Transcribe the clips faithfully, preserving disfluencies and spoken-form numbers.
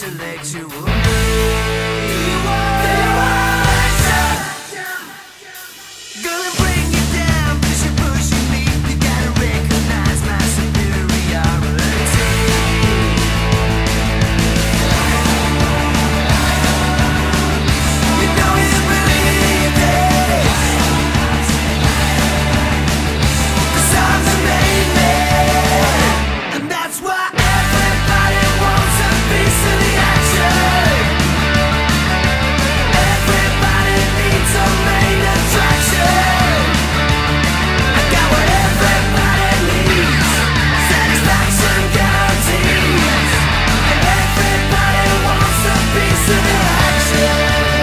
intellectual. You are, you are action. Gonna bring you down 'cause you're pushing me. You gotta recognize my superiority. You know you believe this, 'cause I'm the main man, and that's why everybody wants a piece of the action. Everybody needs a main attraction. I got what everybody needs, satisfaction guarantees, and everybody wants a piece of the action.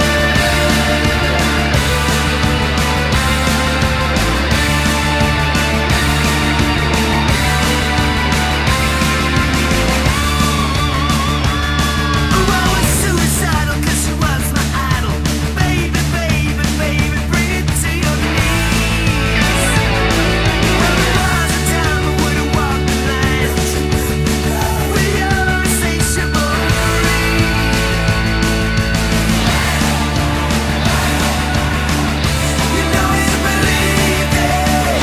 Oh, I was suicidal 'cause she was my idol. Baby, baby, baby, bring it to your knees. Well, there was a time I would've walked the line with your insatiable greed. You know you believe this,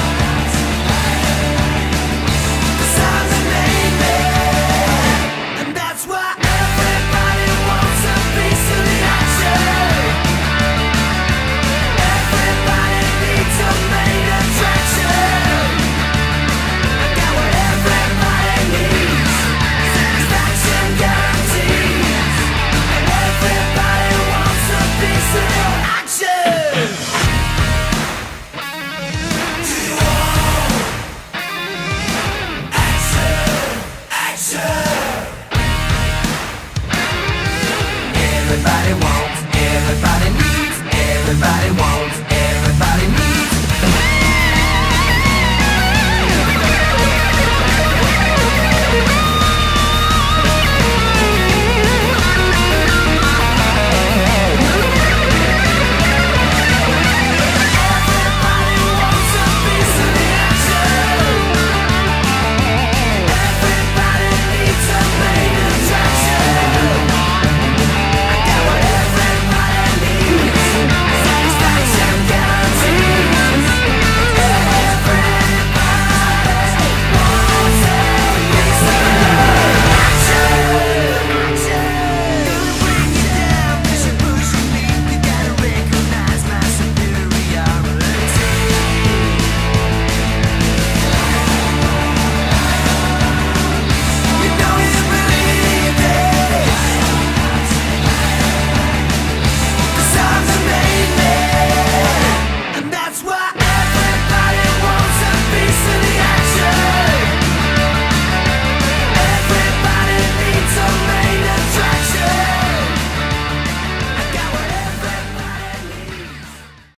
'cause I'm the main man, and that's why everybody wants a piece of the action. Everybody needs a main attraction. I got what everybody needs, satisfaction guarantees, and everybody wants a piece of the action. Everybody wants, everybody needs, everybody wants.